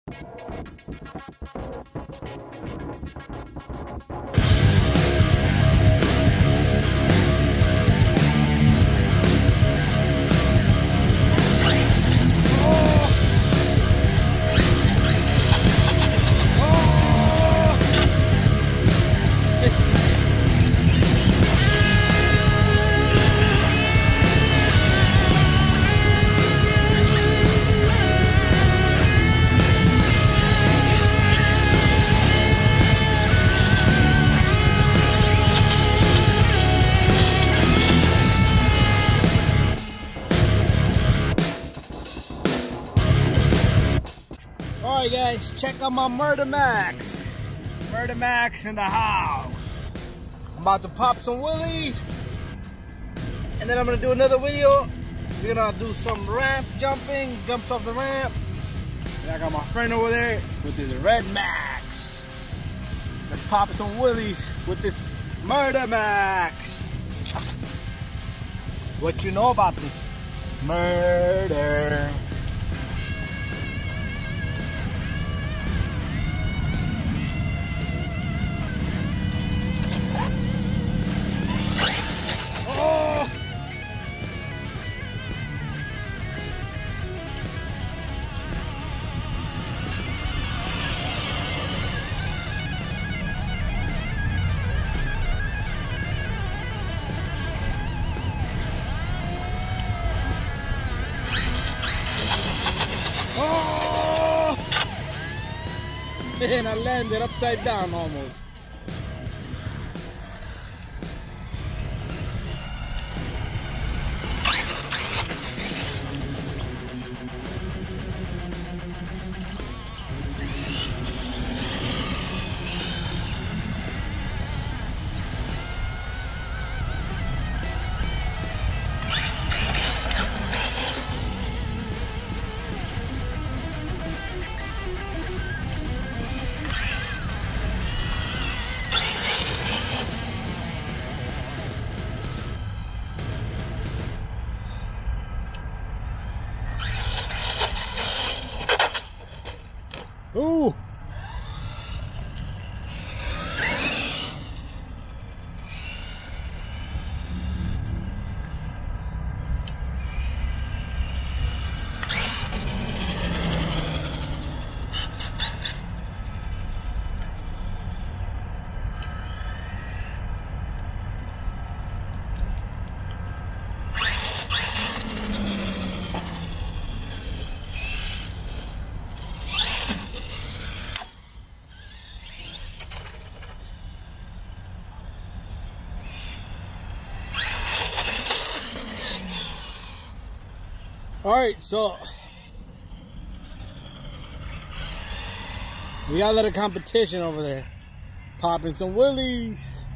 Alright guys, check out my Murder Max. Murder Max in the house. I'm about to pop some wheelies. And then I'm gonna do another video. We're gonna do some ramp jumping, jumps off the ramp. And I got my friend over there with his red Max. Let's pop some wheelies with this Murder Max. What you know about this murder? Oh! Man, I landed upside down almost. Ooh! Alright, so we got a little competition over there. Popping some wheelies.